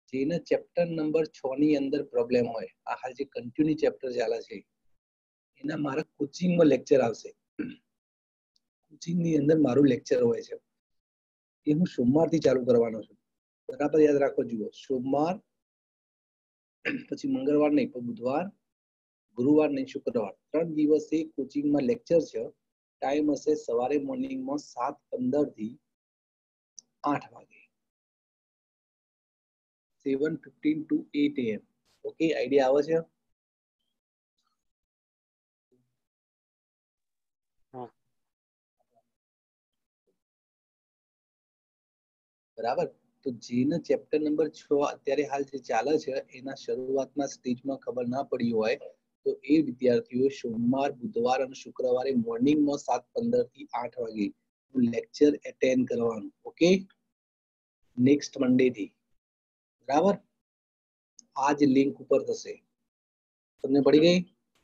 જેને chapter number 6 ની અંદર પ્રોબ્લેમ હોય, આ હાલ જે કન્ટિન્યુ ચેપ્ટર ચાલે છે એના મારા કોચિંગમાં લેક્ચર આવશે. કોચિંગ ની અંદર મારું લેક્ચર હોય છે એ હું સોમવારથી ચાલુ કરવાનો છું. બરાબર યાદ રાખો. જુઓ, સોમવાર પછી મંગળવાર નહીં પણ બુધવાર, ગુરુવાર નહીં શુક્રવાર, 3 દિવસે કોચિંગમાં લેક્ચર છે. ટાઈમ હશે સવારે મોર્નિંગમાં 7:15 થી 8 વાગે, 7:15 to 8 AM. ઓકે, આઈડિયા આવે છે? બરાબર. તો જેને ચેપ્ટર નંબર 6 અત્યારે હાલ જે ચાલે છે એના શરૂઆતના સ્ટેજમાં ખબર ના પડી હોય તો એ વિદ્યાર્થીઓ સોમવાર, બુધવાર અને શુક્રવારે મોર્નિંગમાં 7:15 થી 8 વાગે લેક્ચર એટેન્ડ કરવાનું. ઓકે, નેક્સ્ટ મંડે થી. બરાબર, આ જ લિંક ઉપર થશે. તમને પડી ગઈ?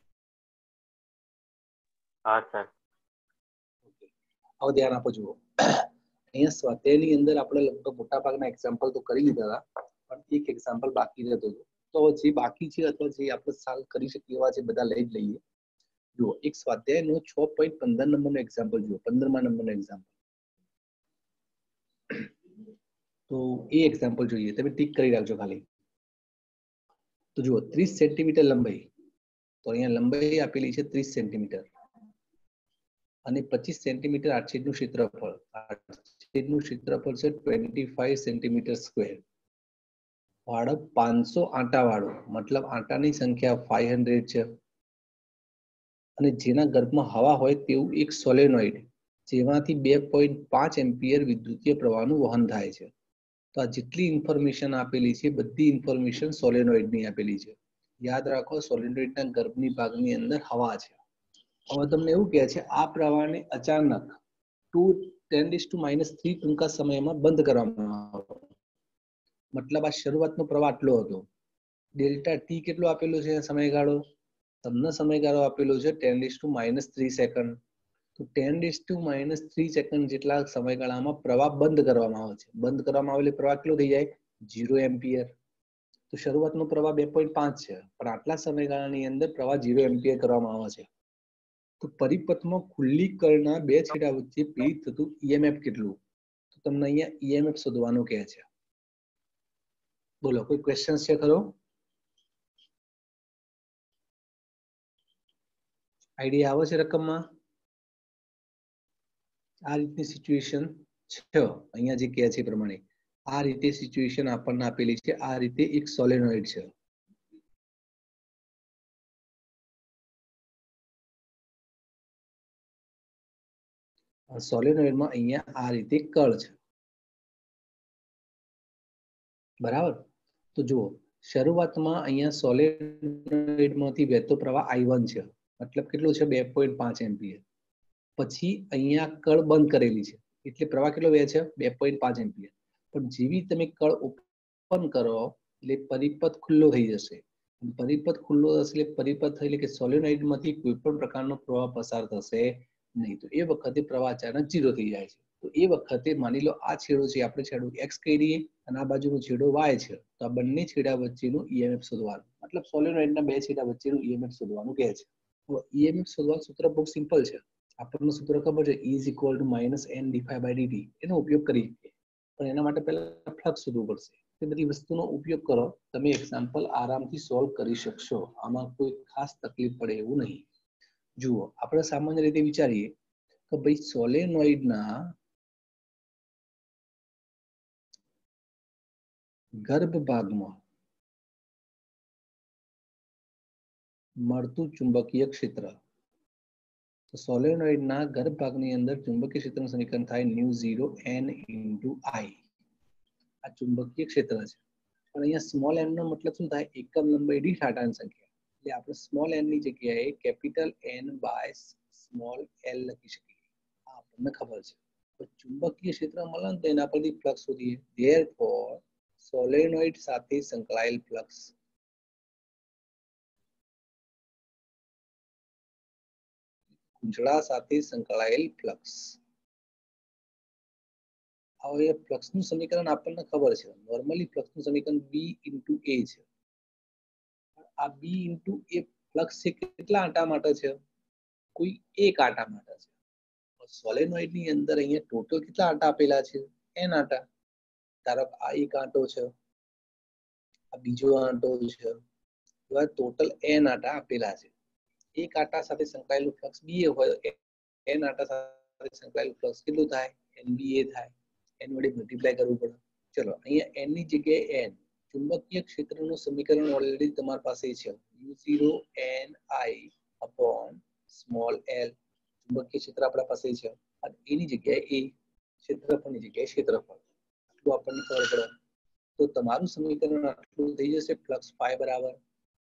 હા સર. હવે ધ્યાન આપો. જુઓ, અહીંયા સ્વાધ્યાયની અંદર આપણે લગભગ મોટા ભાગના એક્ઝામ્પલ તો કરી લીધા હતા, પણ એક એક્ઝામ્પલ બાકી રહેતો હતો. તો જે બાકી છે અથવા જે આપણે સાલ કરી શકીએ એવા છે બધા લઈ જ લઈએ. જુઓ, એક સ્વાધ્યાયનો 6.15 નંબરનો એક્ઝામ્પલ જુઓ, 15મા નંબરનો એક્ઝામ્પલ. તો એ એક્ઝામ્પલ જોઈએ, તમે ટીક કરી રાખજો ખાલી. તો જુઓ, 30 સેન્ટીમીટર લંબાઈ, તો અહીંયા લંબાઈ આપેલી છે 30 સેન્ટીમીટર અને 25 સેન્ટીમીટર આડછેદનું ક્ષેત્રફળ. આડછેદનું ક્ષેત્રફળ છે 25 સેન્ટીમીટર સ્ક્વેર. વાળો 500 આંટા વાળો, મતલબ આંટાની સંખ્યા 500 છે. અને જેના ગર્ભમાં હવા હોય તેવું એક સોલેનોઇડ જેમાંથી 2.5 એમ્પિયર વિદ્યુતીય પ્રવાહનું વહન થાય છે. તો આ જેટલી ઇન્ફોર્મેશન આપેલી છે બધી ઇન્ફોર્મેશન સોલેનોઇડની આપેલી છે. યાદ રાખો, સોલેનોઇડના ગર્ભની ભાગની અંદર હવા છે. હવે તમને એવું કહે છે આ પ્રવાહને અચાનક 10⁻³ ટૂંકા સમયમાં બંધ કરવામાં આવે. મતલબ આ શરૂઆતનો પ્રવાહ આટલો હતો. ડેલ્ટા ટી કેટલો આપેલો છે સમયગાળો? તમને સમયગાળો આપેલો છે 10⁻³ સેકન્ડ. તો 10⁻³ સેકન્ડ જેટલા સમયગાળામાં પ્રવાહ બંધ કરવામાં આવે છે. બંધ કરવામાં આવે એટલે પ્રવાહ કેટલો થઈ જાય? 0 એમ્પિયર. તો શરૂઆતનો પ્રવાહ 2.5 છે, પણ આટલા સમયગાળાની અંદર પ્રવાહ 0 એમ્પિયર કરવામાં આવે છે. તો પરિપથમાં ખુલ્લી કળના બે છેડા વચ્ચે પ્રેરિત થતું ઈએમએફ કેટલું? તો તમને અહીંયા ઈએમએફ શોધવાનું કહે છે. બોલો, કોઈ ક્વેશ્ચન છે ખરો? આઈડિયા આવે છે રકમમાં? આ રીતની સિચ્યુએશન છે. અહીંયા જે કહે છે એ પ્રમાણે આ રીતે સિચ્યુએશન આપણને આપેલી છે. આ રીતે એક સોલેનોઇડ છે. સોલેનોઇડમાં અહીંયા આ રીતે કળ છે. બરાબર. તો જુઓ, શરૂઆતમાં અહીંયા સોલેનોઇડમાંથી વહેતો પ્રવાહ I1 છે, મતલબ કેટલો છે? 2.5 એમ્પિયર. પછી અહીંયા કળ બંધ કરેલી છે એટલે પ્રવાહ કેટલો વહે છે? 2.5 એમ્પિયર. પણ જેવી તમે કળ ઓપન કરો એટલે પરિપથ ખુલ્લો થઈ જશે. પરિપથ ખુલ્લો થશે એટલે પરિપથ એટલે કે સોલેનોઇડમાંથી કોઈ પણ પ્રકારનો પ્રવાહ પસાર થશે નહીં. તો એ વખતે પ્રવાહ અચાનક 0 થઈ જાય છે. તો એ વખતે માની લો આ છેડો છે, આપણે છેડો x કહી દઈએ અને આ બાજુનો છેડો y છે. તો આ બંને છેડા વચ્ચેનું ઈએમએફ શોધવાનું, મતલબ સોલેનોઇડના બે છેડા વચ્ચેનું ઈએમએફ શોધવાનું કહે છે. તો ઈએમએફ શોધવાનું સૂત્ર બહુ સિમ્પલ છે. આપણને સૂત્ર ખબર છે, E = -N/dt. એનો ઉપયોગ કરી શકીએ, પણ એના માટે પહેલા ફ્લક્સ શોધવું પડશે. તે બધી વસ્તુનો ઉપયોગ કરો, તમે એક્ઝામ્પલ આરામથી સોલ્વ કરી શકશો. આમાં કોઈ ખાસ તકલીફ પડે એવું નહીં. જુઓ, આપણે સામાન્ય રીતે વિચારીએ કે ભાઈ સોલેનોઇડના ગર્ભ ભાગમાં મળતું ચુંબકીય ક્ષેત્ર. તો સોલેનોઇડના ગર્ભ ભાગની અંદર ચુંબકીય ક્ષેત્રનું સમીકરણ થાય μ0n × I. આ ચુંબકીય ક્ષેત્ર છે. પણ અહીંયા સ્મોલ n નો મતલબ શું થાય? એકમ લંબાઈ દીઠ આંટાની સંખ્યા. એટલે આપણે સ્મોલ n ની જગ્યાએ કેપિટલ N/સ્મોલ l લખી શકીએ. આ આપણને ખબર છે. તો ચુંબકીય ક્ષેત્ર મળે ને તો એના પરથી ફ્લક્સ શોધીએ. ધેરફોર સોલેનોઇડ સાથે સંકળાયેલ ફ્લક્સ કૂંચળા સાથે સંકળાયેલ ફ્લક્સ હવે ફ્લક્સનું સમીકરણ આપણને ખબર છે, નોર્મલી ફ્લક્સનું સમીકરણ B * A છે. આ B * A ફ્લક્સ છે કેટલા આંટા માટે છે? કોઈ એક આંટા માટે છે. સોલેનોઇડ ની અંદર અહીંયા ટોટલ કેટલા આંટા આપેલા છે? n આંટા. ધારો કે આ એક આંટો છે, આ બીજો આંટો છે, એવા ટોટલ n આંટા આપેલા છે. એક આંટા સાથે સંકળાયેલું ફ્લક્સ BA હોય, n આંટા સાથે સંકળાયેલું ફ્લક્સ કેટલું થાય? NBA થાય. n વડે મલ્ટીપ્લાય કરવું પડે. ચલો અહીંયા n ની જગ્યાએ n. ચુંબકીય ક્ષેત્રનું સમીકરણ ઓલરેડી તમારી પાસે છે, U0NI/l. ચુંબકીય ક્ષેત્ર આપણા પાસે છે અને એની જગ્યાએ a, ક્ષેત્રફળની જગ્યાએ ક્ષેત્રફળ. આટલું આપણને ખબર પડે. તો તમારું સમીકરણ આટલું થઈ જશે, ફ્લક્સ ϕ બરાબર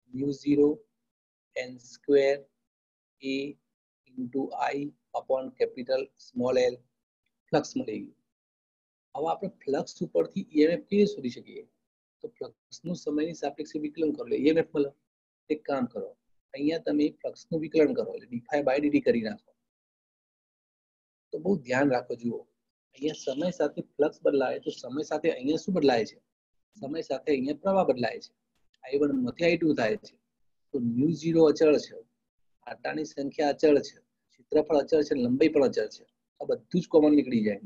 U0N² A * I/L. ફ્લક્સ મળી ગયું. હવે આપણે ફ્લક્સ ઉપરથી EMF કેવી શોધી શકીએ? તો ફ્લક્સનું સમયની સાપેક્ષે વિકલન કરો એટલે EMF મળે. એક કામ કરો, અહીંયા તમે ફ્લક્સનું વિકલન કરો એટલે dϕ/dt કરી નાખો. તો બહુ ધ્યાન રાખો. જુઓ, અહીંયા સમય સાથે ફ્લક્સ બદલાય તો સમય સાથે અહીંયા શું બદલાય છે? સમય સાથે અહીંયા પ્રવાહ બદલાય છે. I1 માંથી I2 થાય છે. તો μ0 અચળ છે, આંટાની સંખ્યા અચળ છે, ક્ષેત્રફળ અચળ છે, લંબાઈ પણ અચળ છે. આ બધું જ કોમન નીકળી જાય.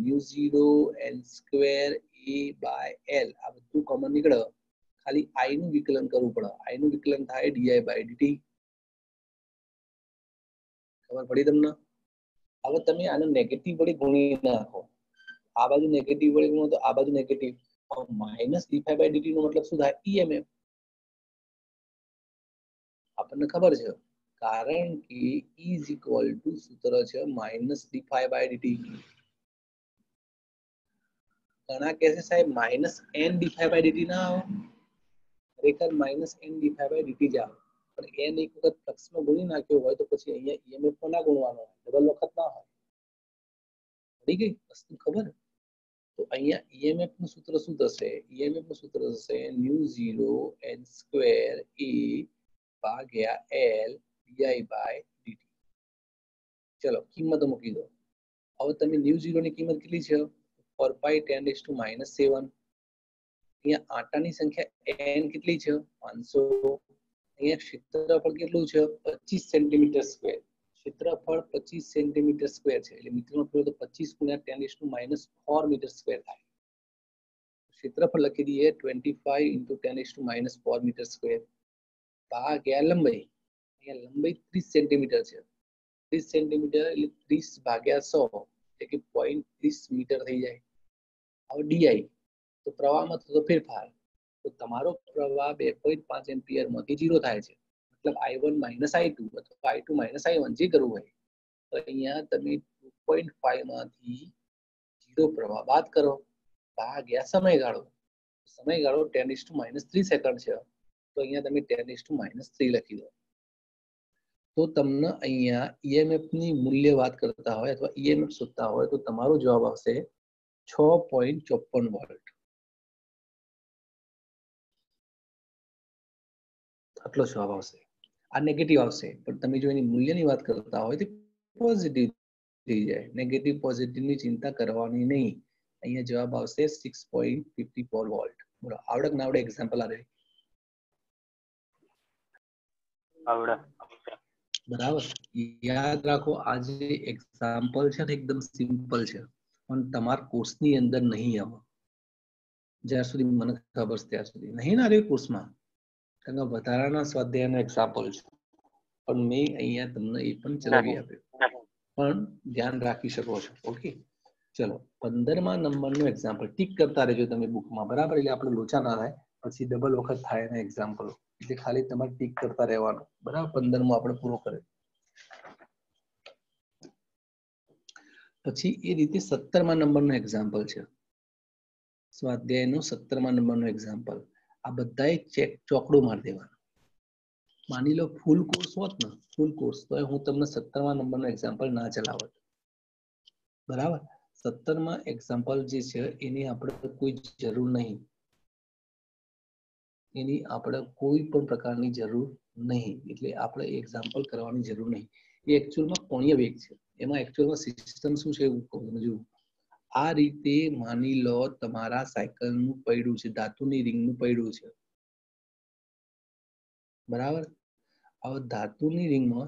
μ0N² A/L આ બધું કોમન નીકળે. ખાલી I નું વિકલન કરવું પડે. I નું વિકલન થાય dI/dt. ખબર પડી તમને? હવે તમે આને નેગેટિવ વડે ગુણી નાખો. આ બાજુ નેગેટિવ વડે ગુણો તો આ બાજુ નેગેટિવ. માઇનસ dϕ/dt નો મતલબ શું થાય? EMF. આપણને ખબર છે, કારણ કે E = સૂત્ર છે -dϕ/dt. ઘણા કહે છે સાહેબ -n dϕ/dt ના આવે. ખરેખર -n dϕ/dt જ આવે. પણ n એક વખત ફ્લક્સમાં ગુણી નાખ્યો હોય તો પછી અહીંયા EMF માં ના ગુણવાનો હોય, ડબલ વખત ના હોય. પડી ગઈ વસ્તુ ખબર? તો અહીંયા EMF નું સૂત્ર શું થશે? EMF નું સૂત્ર થશે μ0N² A/L dI/dt. ચલો કિંમતો મૂકી દો. હવે તમે μ0 ની કિંમત કેટલી છે? 4π10⁻⁷. અહીંયા આંટાની સંખ્યા n કેટલી છે? 500. અહીંયા ક્ષેત્રફળ કેટલું છે? 25 સેન્ટીમીટર સ્ક્વેર. ક્ષેત્રફળ 25 સેન્ટીમીટર સ્ક્વેર છે એટલે મીટરમાં ફેરવો તો 25 × 10⁻⁴ મીટર સ્ક્વેર થાય. ક્ષેત્રફળ લખી દઈએ 25 × 10⁻⁴ મીટર સ્ક્વેર ભાગ્યા લંબાઈ. અહીંયા લંબાઈ 30 સેન્ટીમીટર છે. 30 સેન્ટીમીટર એટલે 30/100 એટલે કે 0.30 મીટર થઈ જાય. હવે ડીઆઈ તો પ્રવાહમાં થતો ફેરફાર. તો તમારો પ્રવાહ 2.5 એમ્પિયર માંથી 0 થાય છે. મતલબ I1 - I2 અથવા I2 - I1 જે કરવું હોય. તો અહીંયા તમે 2.5 માંથી 0 પ્રવાહ બાદ કરો ભાગ્યા સમયગાળો. સમયગાળો 10⁻³ સેકન્ડ છે. તો અહીંયા તમે 10⁻³ લખી દો. તો તમને અહીંયા EMF ની મૂલ્ય વાત કરતા હોય અથવા EMF શોધતા હોય તો તમારો જવાબ આવશે 6.54 વોલ્ટ. આટલો જવાબ આવશે. આ નેગેટિવ આવશે, પણ તમે જો એની મૂલ્યની વાત કરતા હોય તો પોઝિટિવ થઈ જાય. નેગેટિવ પોઝિટિવ ની ચિંતા કરવાની નહીં. અહીંયા જવાબ આવશે 6.54 વોલ્ટ. બોલો આવડે કે ના આવડે? એક્ઝામ્પલ આવે આવડે. બરાબર. યાદ રાખો, આ જે એક્ઝામ્પલ છે ને એકદમ સિમ્પલ છે, પણ તમારા કોર્સની અંદર નહીં આવે. જ્યાં સુધી મને ખબર છે ત્યાં સુધી નહીં ના રે કોર્સમાં, કારણ કે વધારાના સ્વાધ્યાયનો એક્ઝામ્પલ છે. પણ મેં અહીંયા તમને એ પણ ચલાવી આપ્યો, પણ ધ્યાન રાખી શકો છો. ઓકે, ચલો 15મા નંબરનું એક્ઝામ્પલ ટીક કરતા રહેજો તમે બુકમાં, બરાબર? એટલે આપણે લોચા ના થાય, પછી ડબલ વખત થાય એના એક્ઝામ્પલો. એટલે ખાલી તમારે ટીક કરતા રહેવાનું, બરાબર? 15મો આપણે પૂરો કરે. પછી એ રીતે 17મા નંબરનું એક્ઝામ્પલ છે, સ્વાધ્યાયનો 17મા નંબરનું એક્ઝામ્પલ. આ બધાએ ચેક ચોકડો મારી દેવાનો. માની લો ફૂલ કોર્સ હોત ને, ફૂલ કોર્સ, તો હું તમને 17મા નંબરનું એક્ઝામ્પલ ના ચલાવત, બરાબર? 17મા એક્ઝામ્પલ જે છે એની આપણે કોઈ જરૂર નહીં, એની આપણે કોઈ પણ પ્રકારની જરૂર નહીં. એટલે આપણે એક્ઝામ્પલ કરવાની જરૂર નહીં. એ એકચ્યુઅલમાં કોણીય વેગ છે. એમાં એકચ્યુઅલમાં સિસ્ટમ શું છે એવું કહું છું. આ રીતે માની લો તમારા સાયકલનું પૈડું છે, ધાતુની રિંગનું પૈડું છે, બરાબર. હવે ધાતુની રિંગમાં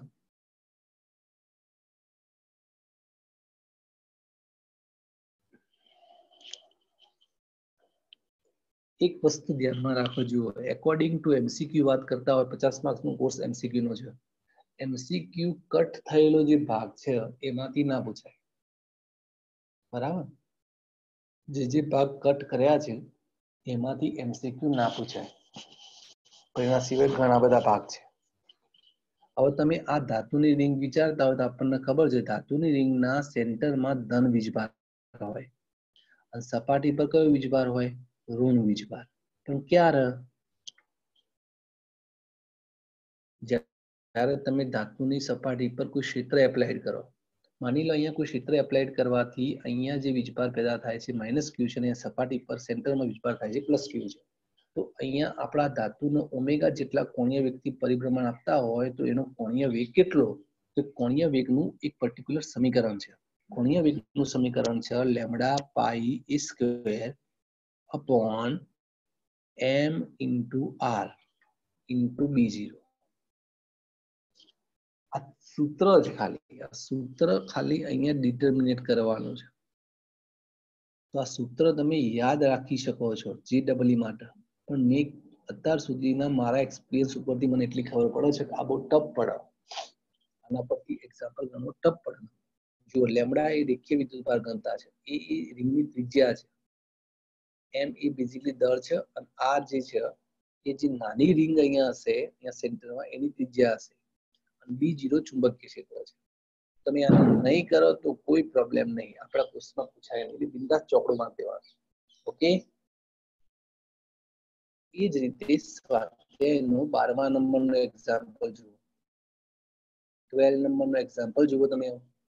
એક વસ્તુ ધ્યાનમાં રાખો, જુઓ, એકોર્ડિંગ ટુ એમસીક્યુ વાત કરતા હોય, 50 માર્ક્સનો કોર્સ એમસીક્યુ નો છે. એમસીક્યુ કટ થયેલો જે ભાગ છે એમાંથી ના પૂછાય, બરાબર. જે ભાગ કટ કર્યા છે એમાંથી એમસીક્યુ ના પૂછાય, પણ એના સિવાય ઘણા બધા ભાગ છે. હવે તમે આ ધાતુની રિંગ વિચારતા હોય તો આપણને ખબર છે ધાતુની રિંગના સેન્ટરમાં ધન વીજભાર હોય અને સપાટી પર કયો વીજભાર હોય? ઋણ વીજભાર. પણ ક્યારે? જ્યારે તમે ધાતુની સપાટી પર કોઈ ક્ષેત્ર એપ્લાય કરો, માની લો અહીંયા કોઈ ક્ષેત્ર એપ્લાય કરવાથી અહીંયા જે વીજભાર પેદા થાય છે માઇનસ ક્યુ છે, અને સપાટી પર સેન્ટરમાં વીજભાર થાય છે પ્લસ ક્યુ છે. તો અહીંયા આપણા ધાતુનો ઓમેગા જેટલા કોણીય વેગથી પરિભ્રમણ આપતા હોય તો એનો કોણીય વેગ કેટલો? તો કોણીય વેગનું એક પર્ટિક્યુલર સમીકરણ છે. કોણીય વેગનું સમીકરણ છે lambda pi a square upon m into r into b0. આ સૂત્ર જ ખાલી, આ સૂત્ર ખાલી અહીંયા ડિટર્મિનેટ કરવાનું છે. તો આ સૂત્ર તમે યાદ રાખી શકો છો GEE માટે, પણ મેં અત્યાર સુધીના મારા એક્સપિરિયન્સ ઉપરથી મને એટલી ખબર પડે છે કે આ બહુ ટફ પડે, આના પરથી એક્ઝામ્પલ ગણવો ટફ પડે. જો લેમ્ડા એ રેખીય વિદ્યુતભાર ઘનતા છે, એ રિંગની ત્રિજ્યા છે, m એ બેઝિકલી દળ છે, અને r જે છે એ જે નાની રિંગ અહીંયા હશે અહીંયા સેન્ટરમાં એની ત્રિજ્યા હશે, અને b0 ચુંબકીય ક્ષેત્ર છે. તમે આને નહીં કરો તો કોઈ પ્રોબ્લેમ નહીં, આપણા કોર્સમાં પૂછાય નહીં, એટલે બિંદાસ ચોકડો મારી દેવાનો. ઓકે. એ જ રીતે સ્વાધ્યાયનો 12મા નંબરનો એક્ઝામ્પલ જુઓ, 12 નંબરનો એક્ઝામ્પલ જુઓ તમે.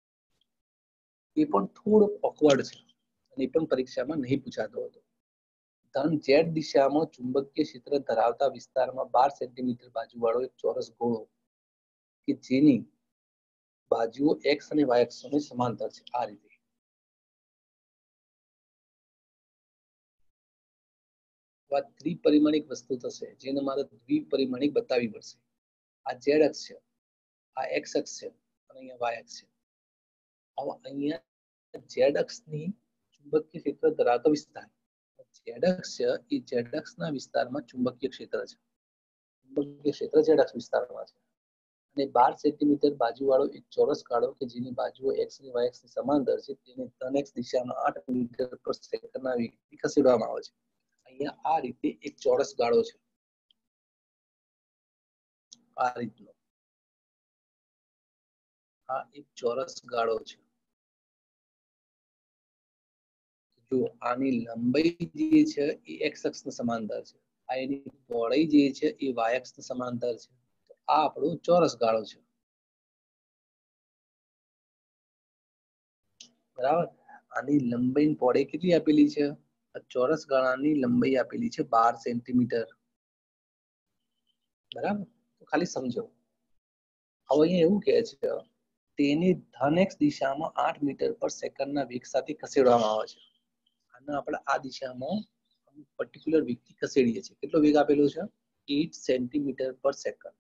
એ પણ થોડો ઓકવર્ડ છે અને એ પણ પરીક્ષામાં નહીં પૂછાતો હતો. ધન z દિશામાં ચુંબકીય ક્ષેત્ર ધરાવતા વિસ્તારમાં 12 સેન્ટીમીટર બાજુવાળો એક ચોરસ ગોળો કે જેની બાજુઓ x અને y અક્ષોની સમાંતર છે. આ રીતે ત્રિપરિમાણિક વસ્તુ થશે જેને મારે દ્વિપરિમાણિક બતાવવી પડશે. આ z અક્ષ છે, આ x અક્ષ છે, અને અહીંયા y અક્ષ છે. હવે અહીંયા z અક્ષની ચુંબકીય ક્ષેત્ર ધરાવતો વિસ્તાર, z અક્ષ એ z અક્ષના વિસ્તારમાં ચુંબકીય ક્ષેત્ર છે. ચુંબકીય ક્ષેત્ર z અક્ષ વિસ્તારમાં છે. અને 12 સેન્ટીમીટર બાજુવાળો એક ચોરસ કાઢો કે જેની બાજુઓ x અને y અક્ષની સમાંતર છે, તેને ધન x દિશામાં 8 મીટર પર સેકન્ડના વેગથી ખસેડવામાં આવે છે. અહીંયા આ રીતે એક ચોરસ ગાળો છે, આ રીતનો આ એક ચોરસ ગાળો છે. જો આની લંબાઈ જે છે એ x અક્ષની સમાંતર છે, આ એની પહોળાઈ જે છે એ y અક્ષની સમાંતર છે. તો આ આપણો ચોરસ ગાળો છે, બરાબર. આની લંબાઈ પહોળાઈ કેટલી આપેલી છે? આ ચોરસ ગાળાની લંબાઈ આપેલી છે 12 સેન્ટીમીટર, બરાબર. તો ખાલી સમજો. હવે અહીંયા એવું કહે છે તેને ધન x દિશામાં 8 મીટર પર સેકન્ડના વેગ સાથે ખસેડવામાં આવે છે. આને આપણે આ દિશામાં પર્ટિક્યુલર વેગથી ખસેડીએ છીએ. કેટલો વેગ આપેલો છે? 8 સેન્ટીમીટર પર સેકન્ડ.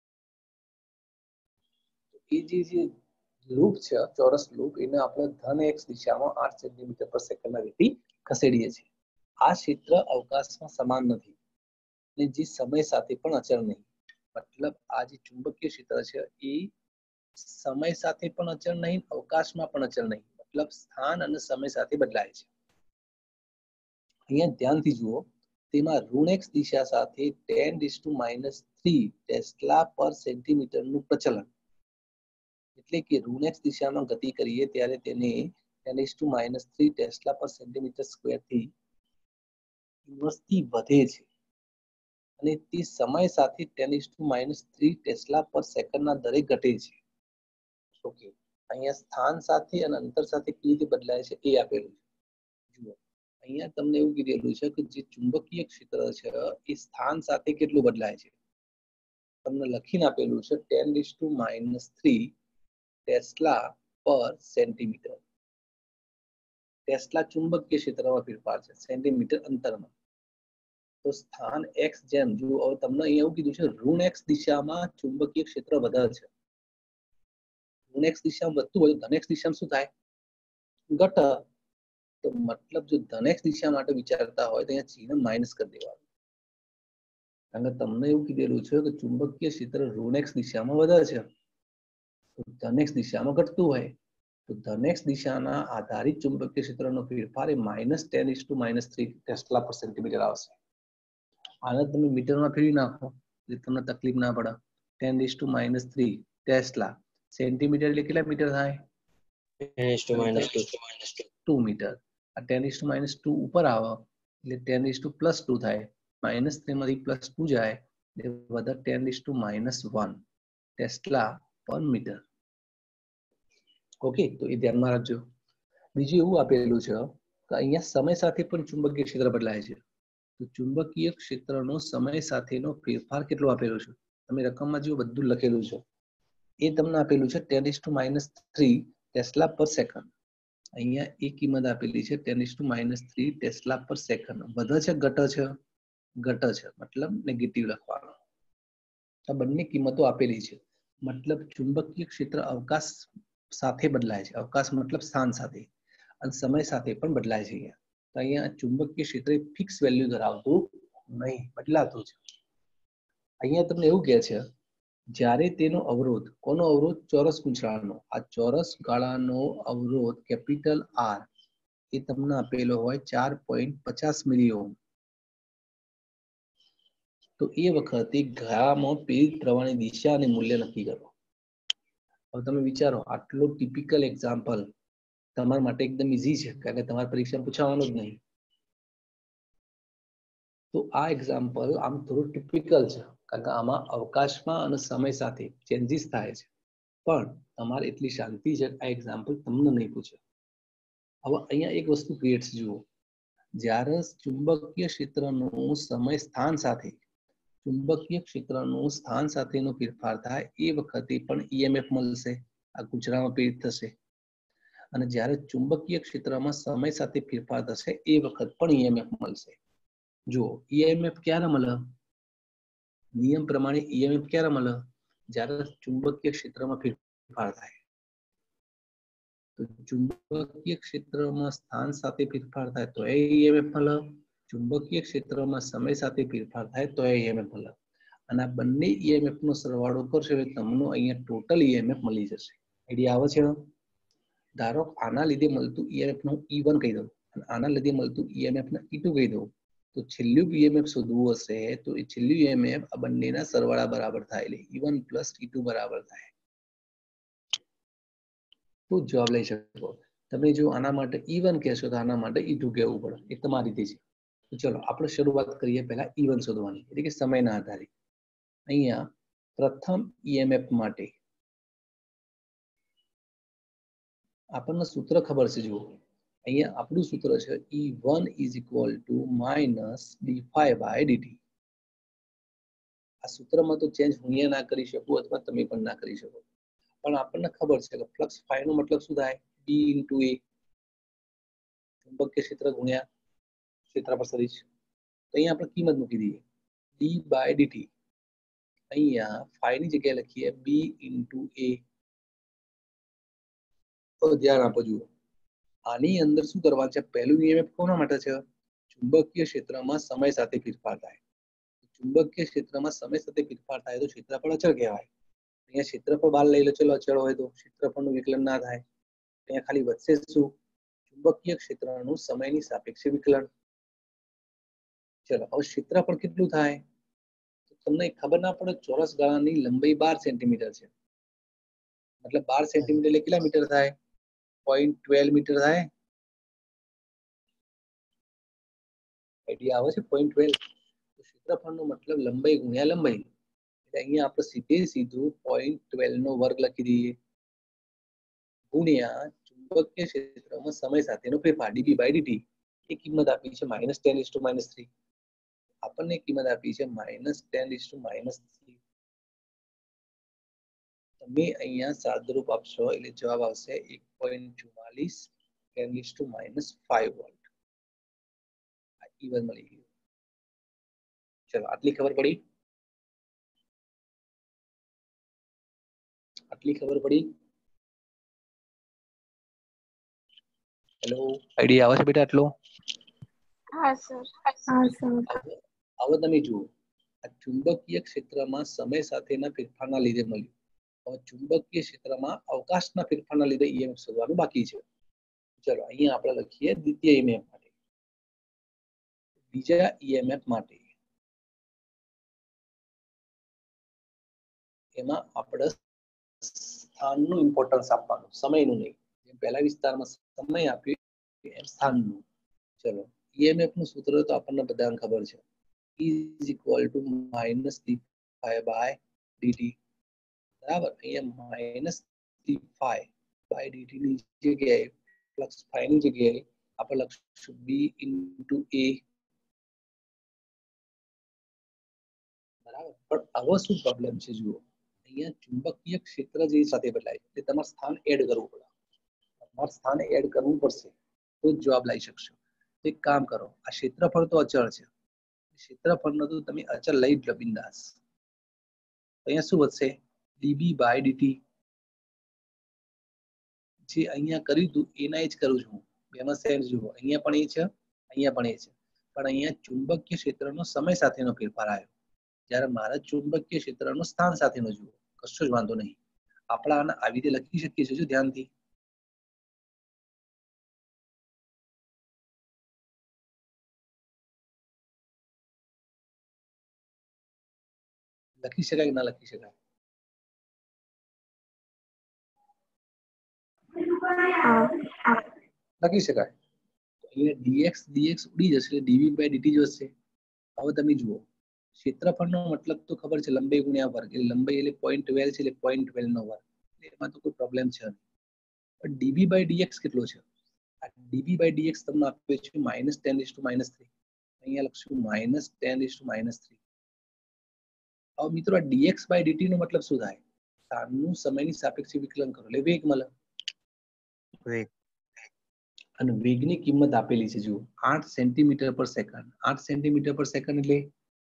એ જે લૂપ છે ચોરસ લૂપ, એને આપણે ધન x દિશામાં 8 સેન્ટીમીટર પર સેકન્ડના વેગથી ખસેડીએ છીએ. આ ક્ષેત્ર અવકાશમાં સમાન નથી અને જે સમય સાથે પણ અચળ નહીં. મતલબ આ જે ચુંબકીય ક્ષેત્ર છે એ સમય સાથે પણ અચળ નહીં, અવકાશમાં પણ અચળ નહીં, મતલબ સ્થાન અને સમય સાથે બદલાય છે. અહીંયા ધ્યાનથી જુઓ, તેમાં ઋણ x દિશા સાથે 10⁻³ ટેસ્લા પર સેન્ટીમીટરનું પ્રચલન, એટલે કે ઋણ x દિશામાં ગતિ કરીએ ત્યારે તેને 10⁻³ ટેસ્લા પર સેન્ટીમીટર સ્ક્વેરથી ઇન્વર્સથી વધે છે, અને તે સમય સાથે 10⁻³ ટેસ્લા પર સેકન્ડના દરે ઘટે છે. ઓકે. અહીંયા સ્થાન સાથે અને અંતર સાથે કેવી રીતે બદલાય છે એ આપેલું છે. જુઓ, અહીંયા તમને એવું કીધેલું છે કે જે ચુંબકીય ક્ષેત્ર છે એ સ્થાન સાથે કેટલું બદલાય છે. તમને લખીને આપેલું છે 10⁻³ ટેસ્લા પર સેન્ટીમીટર. ટેસ્લા ચુંબકીય ક્ષેત્રમાં ફેરફાર છે સેન્ટીમીટર અંતરમાં. તો સ્થાન x જેમ જો હવે તમને અહીંયા એવું કીધું છે ઋણ x દિશામાં ચુંબકીય ક્ષેત્ર વધે છે. ઋણ x દિશામાં વધતું હોય ધન x દિશામાં શું થાય? ઘટે. તો મતલબ જો ધન x દિશા માટે વિચારતા હોય તો અહીંયા ચિહ્ન માઇનસ કરી દેવાનું. કારણ કે તમને એવું કીધેલું છે કે ચુંબકીય ક્ષેત્ર ઋણ x દિશામાં વધે છે. તો ધન x દિશામાં ઘટતું હોય તો ધન x દિશાના આધારિત ચુંબકીય ક્ષેત્રનો ફેરફાર એ -10⁻³ ટેસ્લા પર સેન્ટીમીટર આવશે. આને તમે મીટરમાં ફેરવી નાખો એટલે તમને તકલીફ ના પડે. 10⁻³ ટેસ્લા સેન્ટીમીટર એટલે કેટલા મીટર થાય? 10⁻² મીટર. આ 10⁻² ઉપર આવે એટલે 10⁻+2 થાય. -3 માંથી +2 જાય એટલે વધે 10⁻1 ટેસ્લા પર મીટર. ઓકે, તો એ ધ્યાનમાં રાખજો. બીજું એવું આપેલું છે કે અહીંયા સમય સાથે પણ ચુંબકીય ક્ષેત્ર બદલાય છે. તો ચુંબકીય ક્ષેત્રનો સમય સાથેનો ફેરફાર કેટલો આપેલો છે? તમે રકમમાં જો બધું લખેલું છે એ તમને આપેલું છે 10⁻³ ટેસ્લા પર સેકન્ડ. અહીંયા એ કિંમત આપેલી છે 10⁻³ ટેસ્લા પર સેકન્ડ. વધે છે ઘટે છે? ઘટે છે, મતલબ નેગેટિવ લખવાનો. આ બંને કિંમતો આપેલી છે. મતલબ ચુંબકીય ક્ષેત્ર અવકાશ સાથે બદલાય છે. અવકાશ મતલબ સ્થાન સાથે અને સમય સાથે પણ બદલાય છે. તો અહીંયા ચુંબકીય ક્ષેત્ર ફિક્સ વેલ્યુ ધરાવતું નહીં, બદલાતું છે. અહીંયા તમને એવું કહે છે જ્યારે તેનો અવરોધ, કોનો અવરોધ? ચોરસ ગુંચળાનો. આ ચોરસ ગાળાનો અવરોધ કેપિટલ R એ તમને આપેલો હોય 4.50 મિલી ઓહ્મ. તો એ વખતે ગાળામાં પ્રેરિત પ્રવાહની દિશા અને મૂલ્ય નક્કી કરો. હવે તમે વિચારો આટલો ટિપિકલ એક્ઝામ્પલ તમારા માટે એકદમ ઈઝી છે કારણ કે તમારી પરીક્ષામાં પૂછાવાનું જ નહીં. તો આ એક્ઝામ્પલ આમ થોડું ટિપિકલ છે કારણ કે આમાં અવકાશમાં અને સમય સાથે ચેન્જીસ થાય છે. પણ તમારે એટલી શાંતિ છે આ એક્ઝામ્પલ તમને નહીં પૂછે. હવે અહીંયા એક વસ્તુ ક્લિયર છે. જુઓ, જ્યારે ચુંબકીય ક્ષેત્રનું સમય સ્થાન સાથે ચુંબકીય ક્ષેત્રનું સ્થાન સાથેનો ફેરફાર થાય એ વખતે પણ EMF મળશે. આ ગુંચળામાં પ્રેરિત થશે. અને જ્યારે ચુંબકીય ક્ષેત્રમાં સમય સાથે ફેરફાર થશે એ વખત પણ EMF મળશે. જુઓ, EMF ક્યારે મળે? નિયમ પ્રમાણે EMF ક્યારે મળે? જ્યારે ચુંબકીય ક્ષેત્રમાં ફેરફાર થાય. તો ચુંબકીય ક્ષેત્રમાં સ્થાન સાથે ફેરફાર થાય તો EMF મળે. ચુંબકીય ક્ષેત્રમાં સમય સાથે ફેરફાર થાય તો EMF મળે. અને આ બંને EMF નો સરવાળો કરશો એટલે તમને અહીંયા ટોટલ EMF મળી જશે. આઈડિયા આવે છે? ધારો આના લીધે મળતું EMF નું E1 કહી દઉં અને આના લીધે મળતું EMF ને E2 કહી દઉં. તો છેલ્લું EMF શોધવું હશે તો એ છેલ્લું EMF આ બંનેના સરવાળા બરાબર થાય એટલે E1 + E2 બરાબર થાય. તો જવાબ લઈ શકો. તમે જો આના માટે E1 કહેશો તો આના માટે E2 કહેવું પડે. એ તમારી રીતે છે. તો ચલો આપણે શરૂઆત કરીએ પહેલા E1 શોધવાની, એટલે કે સમયના આધારે. અહીંયા પ્રથમ EMF માટે આપણને સૂત્ર ખબર છે. જુઓ, અહીંયા આપણું સૂત્ર છે E1 = -dϕ/dt. આ સૂત્રમાં તો ચેન્જ હું ના કરી શકું અથવા તમે પણ ના કરી શકો. પણ આપણને ખબર છે કે ફ્લક્સ ફાઈ નો મતલબ શું થાય? D × A. ચુંબકીય ક્ષેત્ર ગુણ્યા ક્ષેત્રફળ સદિશ. તો અહીંયા આપણે કિંમત મૂકી દઈએ d/dt. અહીંયા ફાઈ ની જગ્યાએ લખીએ B × A. તો ધ્યાન આપો. જુઓ, આની અંદર શું કરવાનું છે? પહેલું EMF કોના માટે છે? ચુંબકીય ક્ષેત્રમાં સમય સાથે ફેરફાર થાય. ચુંબકીય ક્ષેત્રમાં સમય સાથે ફેરફાર થાય તો ક્ષેત્રફળ અચળ કહેવાય. અહીંયા ક્ષેત્રફળ બહાર લઈ લો. ચલો, અચળ હોય તો ક્ષેત્રફળનું વિકલન ના થાય. અહીંયા ખાલી વધશે શું? ચુંબકીય ક્ષેત્રનું સમયની સાપેક્ષે વિકલન. ચલો, હવે ક્ષેત્રફળ કેટલું થાય? તો તમને ખબર ના પડે. ચોરસ ગાળાની લંબાઈ 12 સેન્ટીમીટર છે. મતલબ 12 સેન્ટીમીટર એટલે કેટલા મીટર થાય? 0.12 મીટર થાય. આઈડિયા આવે છે? 0.12. તો ક્ષેત્રફળનો મતલબ લંબાઈ ગુણ્યા લંબાઈ. એટલે અહીંયા આપણે સીધું 0.12 નો વર્ગ લખી દઈએ ગુણ્યા ચુંબકીય ક્ષેત્રમાં સમય સાથેનો ફેરફાર dB/dt. એ કિંમત આપી છે -10⁻³ આપણને કિંમત આપી છે -10⁻³. તમે અહીંયા સાદુરૂપ આપશો એટલે જવાબ આવશે 1.44 10⁻5 વોલ્ટ E1 મળી ગયું. ચલો આટલી ખબર પડી? હેલો, આઈડિયા આવે છે બેટા આટલો? હા સર. હવે તમે જુઓ, આ ચુંબકીય ક્ષેત્રમાં સમય સાથેના ફેરફારના લીધે મળ્યું. હવે ચુંબકીય ક્ષેત્રમાં અવકાશના ફેરફારના લીધે EMF શોધવાનું બાકી છે. ચલો અહીંયા આપણે લખીએ દ્વિતીય EMF માટે. બીજા EMF માટે એમાં આપણે સ્થાનનું ઇમ્પોર્ટન્સ આપવાનું, સમયનું નહીં. જેમ પહેલા વિસ્તારમાં સમય આપ્યો એમ સ્થાનનું. ચલો EMF નું સૂત્ર તો આપણને બધાને ખબર છે. E is equal to -dϕ/dt. બરાબર, અહીંયા -dϕ/dt ની જગ્યાએ +ϕ ની જગ્યાએ આપણે લખીશું B into A. બરાબર, પણ હવે શું પ્રોબ્લેમ છે જુઓ, અહીંયા ચુંબકીય ક્ષેત્ર જે સાથે બદલાય એટલે તમારે સ્થાન એડ કરવું પડે. તમારે સ્થાન એડ કરવું પડશે તો જ જવાબ લાવી શકશો. એક કામ કરો, આ ક્ષેત્રફળ તો અચળ છે, ક્ષેત્રફળનો તો તમે અચળ લઈ જ લો બિંદાસ. અહીંયા શું વધશે? dB/dt. જે અહીંયા કર્યું હતું એના જ કરું છું. બેમાં સેમ જુઓ, અહીંયા પણ એ છે, અહીંયા પણ એ છે, પણ અહીંયા ચુંબકીય ક્ષેત્રનો સમય સાથેનો ફેરફાર આવ્યો. જ્યારે મારા ચુંબકીય ક્ષેત્રનો સ્થાન સાથેનો જુઓ, કશો જ વાંધો નહીં. આપણે આને આવી રીતે લખી શકીએ છીએ ધ્યાનથી. લખી શકાય કે ના લખી શકાય? લખી શકાય. અહીંયા dx ઉડી જશે, dV/dt જ વધશે. હવે તમે જુઓ, ક્ષેત્રફળનો મતલબ તો ખબર છે, લંબાઈ ગુણ્યા વર્ગ. એટલે લંબાઈ એટલે 0.12 છે, એટલે 0.12 નો વર્ગ. એમાં તો કોઈ પ્રોબ્લેમ છે નહીં. પણ dB/dx કેટલો છે? આ dB/dx તમને આપ્યો છે -10⁻3. અહીંયા લખશું -10⁻3. હવે મિત્રો આ dx/dt નો મતલબ શું થાય? સ્થાનનું સમયની સાપેક્ષે વિકલન કરો એટલે વેગ મળે. અને વેગની કિંમત આપેલી છે જુઓ, 8 સેન્ટીમીટર/સેકન્ડ. 8 સેન્ટીમીટર/સેકન્ડ એટલે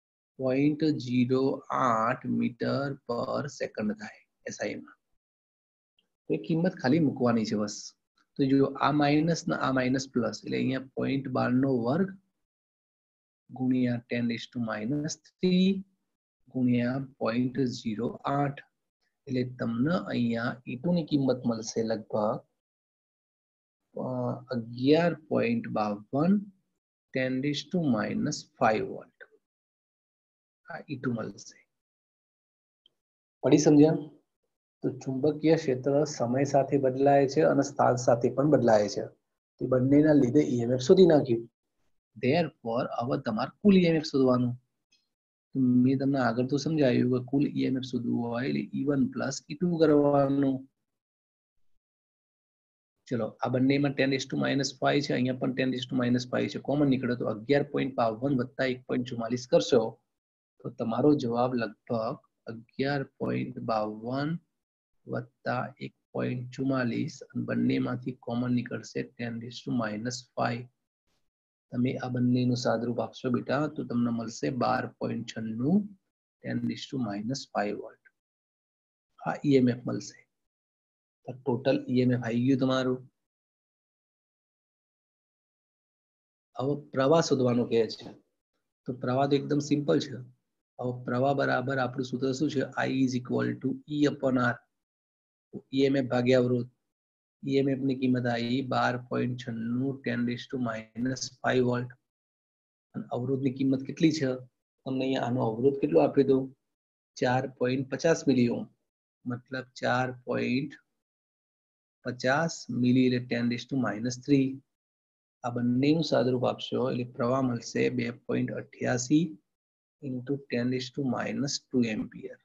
0.08 મીટર/સેકન્ડ થાય SI માં. એ કિંમત ખાલી મૂકવાની છે બસ. તો જો આ માઇનસ ને આ માઇનસ પ્લસ એટલે અહીંયા 0.12 નો વર્ગ ગુણ્યા 10⁻³ ગુણ્યા 0.08 એટલે તમને અહીંયા E2 ની કિંમત મળશે લગભગ 11.52 10⁻5 વોલ્ટ. આ E2 મળશે. પડી સમજ્યા? તો ચુંબકીય ક્ષેત્ર સમય સાથે બદલાય છે અને સ્થાન સાથે પણ બદલાય છે. તે બંનેના લીધે EMF શોધી નાખ્યું. Therefore હવે તમારે કુલ EMF શોધવાનું. મેં તમને આગળ તો સમજાવ્યું કે કુલ EMF શોધવું હોય એટલે E1 + E2 કરવાનું. ચલો આ બંનેમાં 10⁻5 છે, અહીંયા પણ 10⁻5 છે, કોમન નીકળે તો 11.52 + 1.44 કરશો તો તમારો જવાબ લગભગ 11.52 + 1.44 અને બંનેમાંથી કોમન નીકળશે 10⁻5. તમે આ બંનેનું સાદરૂપ આપશો બેટા તો તમને મળશે 12.96 10⁻5 વોલ્ટ. આ EMF મળશે. ટોટલ EMF આવી ગયું તમારું. હવે પ્રવાહ શોધવાનું કહે છે, તો પ્રવાહ તો એકદમ સિમ્પલ છે. હવે પ્રવાહ બરાબર આપણું સૂત્ર શું છે? I = E/R. EMF ભાગ્યા અવરોધ. EMF ની કિંમત આવી 12.96 10⁻5 વોલ્ટ. અને અવરોધની કિંમત કેટલી છે? તમને અહીંયા આનો અવરોધ કેટલો આપ્યો હતો? 4.50 મિલી ઓહ્મ. મતલબ 4.50 મિલી એટલે 10⁻3. આ બંનેનું સાદરૂપ આપશો એટલે પ્રવાહ મળશે 2.88 × 10⁻2 એમ્પિયર.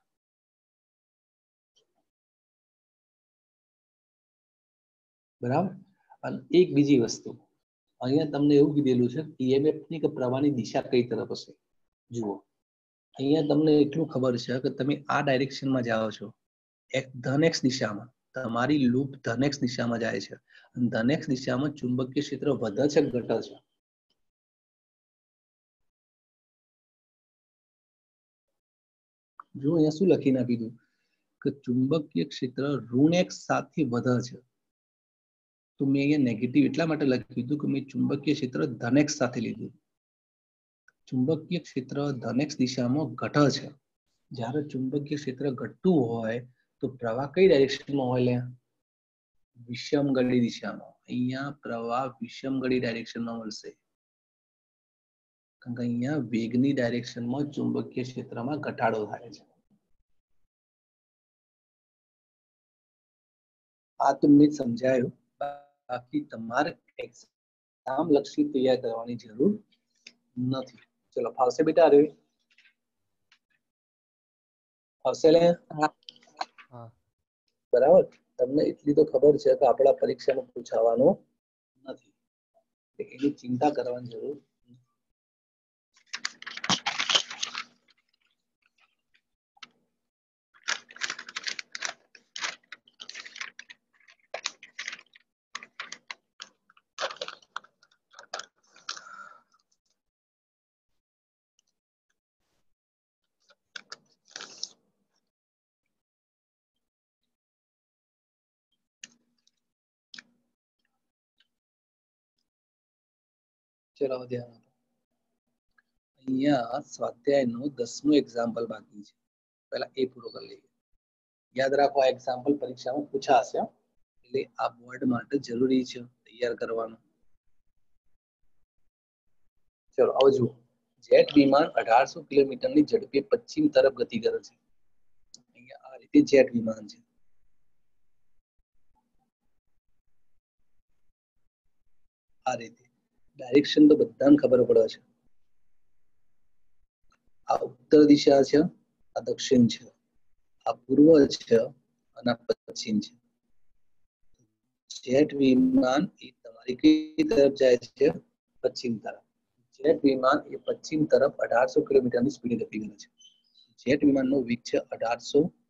બરાબર. અને એક બીજી વસ્તુ અહીંયા તમને એવું કીધેલું છે EMF ની કે પ્રવાહની દિશા કઈ તરફ હશે. જુઓ અહીંયા તમને એટલું ખબર છે કે તમે આ ડાયરેક્શનમાં જાઓ છો ધન x દિશામાં, તમારી લૂપ ધન x દિશામાં જાય છે અને ધન x દિશામાં ચુંબકીય ક્ષેત્ર વધે છે ઘટે છે? જો અહીંયા શું લખીને આપી દઉં કે ચુંબકીય ક્ષેત્ર ઋણ x સાથે વધે છે, તો મેં અહીંયા નેગેટિવ એટલા માટે લખ્યું હતું કે મેં ચુંબકીય ક્ષેત્ર ધન x સાથે લીધું. ચુંબકીય ક્ષેત્ર ધન x દિશામાં ઘટે છે. જ્યારે ચુંબકીય ક્ષેત્ર ઘટતું હોય તો પ્રવાહ કઈ ડાયરેક્શનમાં હોય? લે વિષમગળી દિશામાં. અહીંયા પ્રવાહ વિષમગળી ડાયરેક્શનમાં મળશે, કારણ કે અહીંયા વેગની ડાયરેક્શનમાં ચુંબકીય ક્ષેત્રમાં ઘટાડો થાય છે. આ તો મેં સમજાયું, બાકી તમારે એક્ઝામ લક્ષી તૈયાર કરવાની જરૂર નથી. ચલો ફાવશે બેટા? અરે ફાવશે લે? બરાબર. તમને એટલી તો ખબર છે કે આપણા પરીક્ષામાં પૂછાવાનું નથી, એની ચિંતા કરવાની જરૂર. ચલો ધ્યાન આપો. અહીંયા સ્વાધ્યાયનું 10મું એક્ઝામ્પલ બાકી છે. પહેલા એ પૂરો કરી લઈએ. યાદ રાખો, આ એક્ઝામ્પલ પરીક્ષામાં પૂછાશે, એટલે આ બોર્ડ માટે જરૂરી છે તૈયાર કરવાનું. ચલો હવે જુઓ. જેટ વિમાન 1800 કિલોમીટરની ઝડપે પશ્ચિમ તરફ ગતિ કરે છે. અહીંયા આ રીતે જેટ વિમાન છે. આ રીતે ડાયરેક્શન તો બધાને ખબર પડે છે. આ ઉત્તર દિશા છે, આ દક્ષિણ છે, આ પૂર્વ છે અને આ પશ્ચિમ છે. જેટ વિમાન એ તમારી કઈ તરફ જાય છે? પશ્ચિમ તરફ. જેટ વિમાન એ પશ્ચિમ તરફ 1800 કિલોમીટરની સ્પીડે ગતિ કરે છે. જેટ વિમાનનો વેગ છે 1800